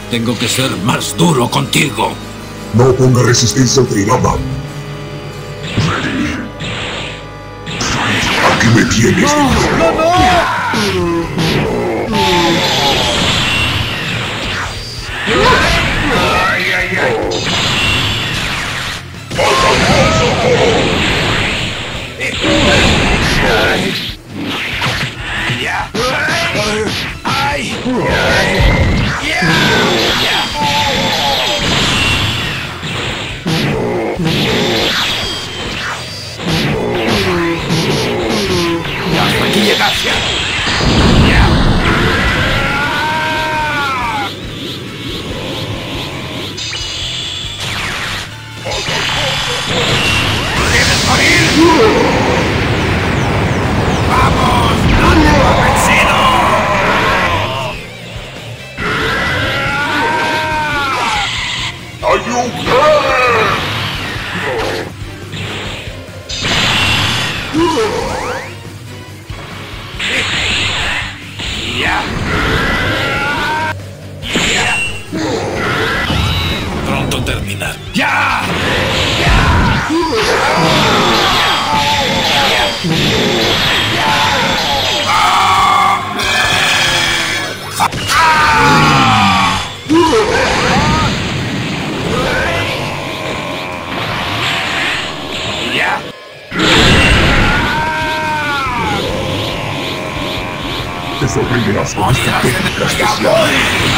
Tengo que ser más duro contigo. No ponga resistencia al Trinama. Aquí me tienes. Hasta aquí llegaste. ¡Debes morir! ¡Vamos! ¡No te he vencido! Pronto terminar. ¡Ya! Te sorprenderás con esta técnica especial.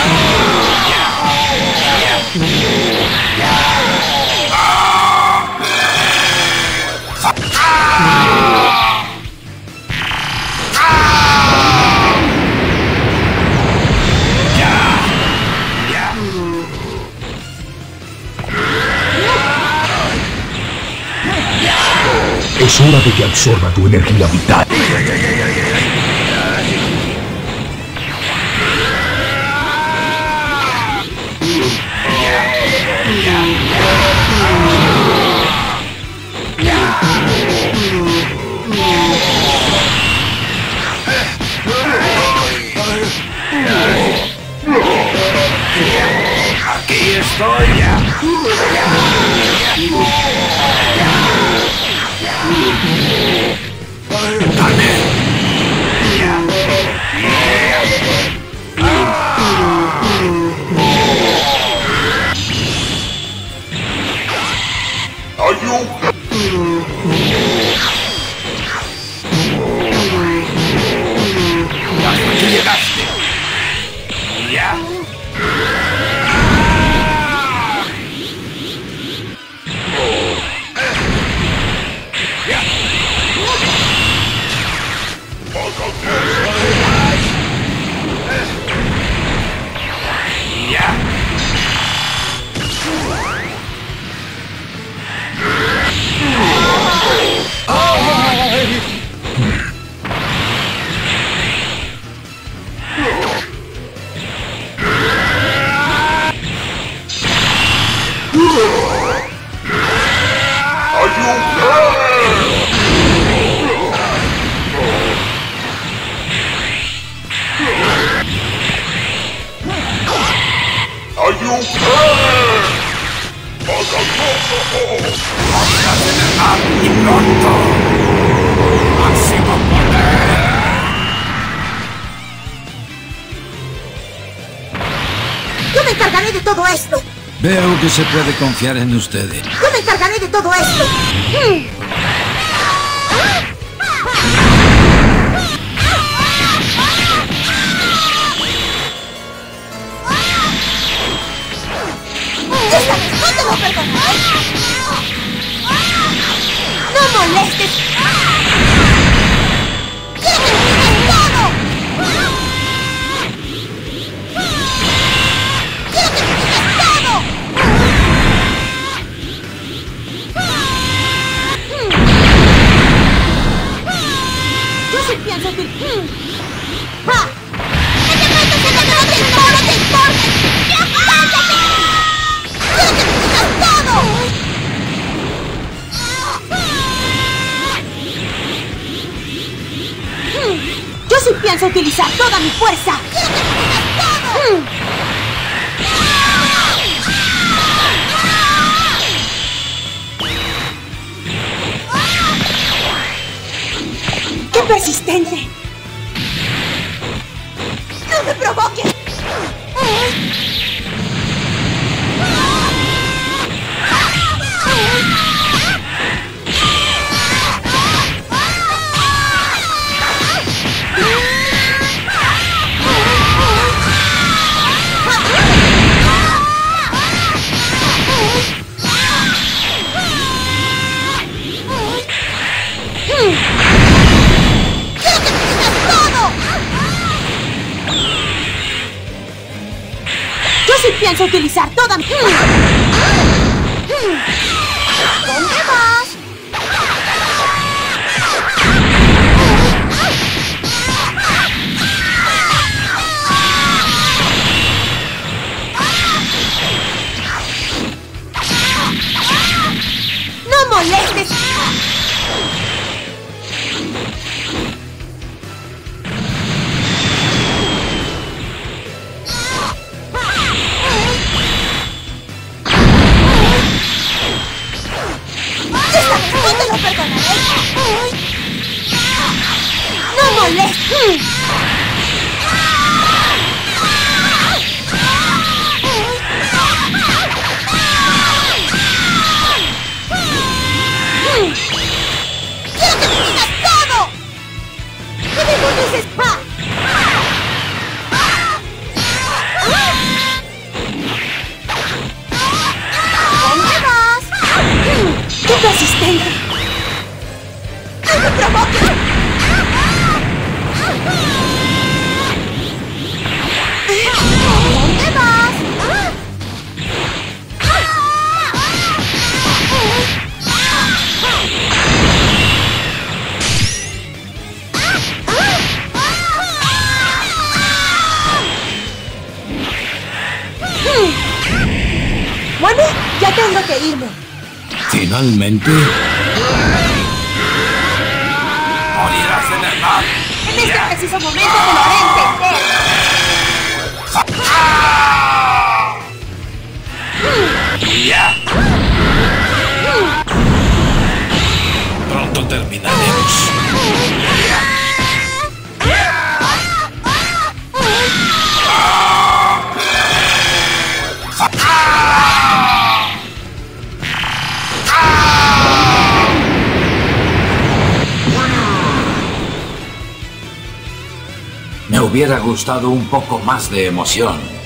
Es hora de que absorba tu energía vital. Aquí estoy ya. Hasta aquí llegaste. Ya. Y pronto. Máximo poder. Yo me encargaré de todo esto. Veo que se puede confiar en ustedes. Yo me encargaré de todo esto. ¡Esta vez no te lo perdonar! ¡No molestes! ¡Quiero que me digas todo! ¡Quiero que me digas todo! Yo sí pienso que... ¡Ah! ¡Este momento se me no te importa! ¡Cállate! ¡Quiero que me digas todo! Yo sí pienso utilizar toda mi fuerza. ¡Quiero que me digas todo! ¡Qué persistente! ¡No me provoques! Yo sí pienso utilizar toda mi... ¿Dónde vas? ¡No molestes! ¡No te lo perdonaré! ¡No molestes! ¡Quiero que me digas todo! ¡Que me conoces! ¿Dónde vas? ¡Qué persistente! ¡No me provoques! ¿Dónde vas? Bueno, ya tengo que irme. Finalmente. Morirás en el mar. En este preciso momento te lo haré entender. Ya. Pronto terminaremos. Me hubiera gustado un poco más de emoción.